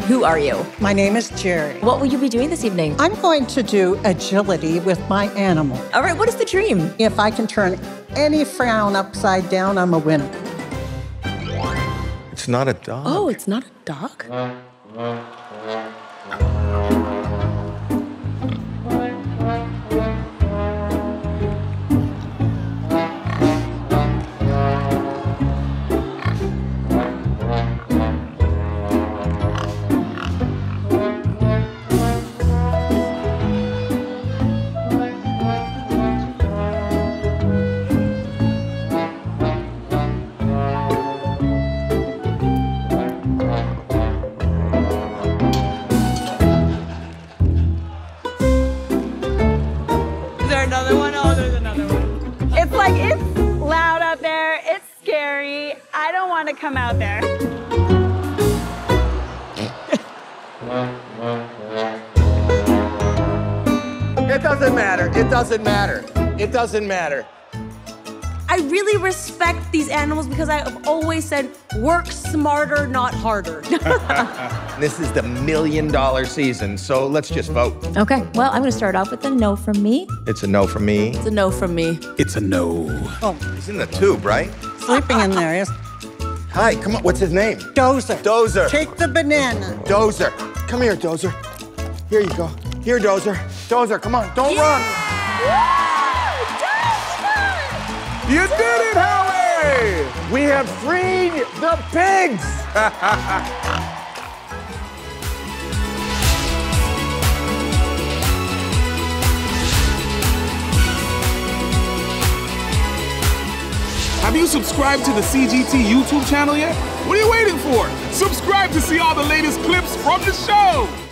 Who are you? My name is Jerri. What will you be doing this evening? I'm going to do agility with my animal. All right, what is the dream? If I can turn any frown upside down, I'm a winner. It's not a dog. Oh, it's not a dog? Another one? Oh, there's another one. It's like, it's loud out there. It's scary. I don't want to come out there. It doesn't matter. It doesn't matter. It doesn't matter. I really respect these animals because I've always said, work smarter, not harder. This is the $1 million season, so let's just vote. Okay, well, I'm gonna start off with a no from me. It's a no from me. It's a no from me. It's a no. Oh, He's in the tube, right? sleeping in there is Hi, come on. What's his name? Dozer. Dozer. Take the banana. Dozer. Come here, Dozer. Here you go. Here, Dozer. Dozer, come on. Don't run. You did it, Howie! We have freed the pigs! Have you subscribed to the CGT YouTube channel yet? What are you waiting for? Subscribe to see all the latest clips from the show!